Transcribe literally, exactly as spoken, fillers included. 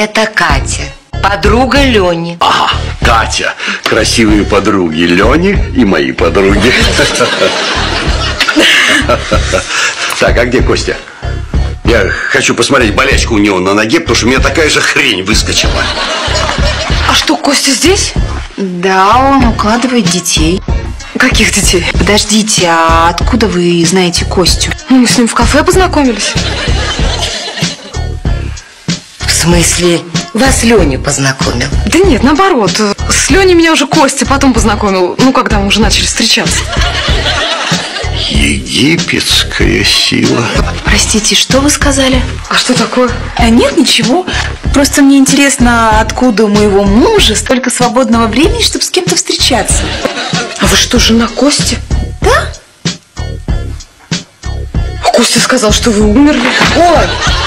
Это Катя, подруга Лени. Ага, Катя. Красивые подруги Лени и мои подруги. Так, а где Костя? Я хочу посмотреть болячку у него на ноге, потому что у меня такая же хрень выскочила. А что, Костя здесь? Да, он укладывает детей. Каких детей? Подождите, а откуда вы знаете Костю? Мы с ним в кафе познакомились. В смысле, вас Леня познакомил? Да нет, наоборот. С Леней меня уже Костя потом познакомил. Ну, когда мы уже начали встречаться. Египетская сила. Простите, что вы сказали? А что такое? А нет, ничего. Просто мне интересно, откуда у моего мужа столько свободного времени, чтобы с кем-то встречаться. А вы что, жена Кости? Да? А Костя сказал, что вы умерли. Ой,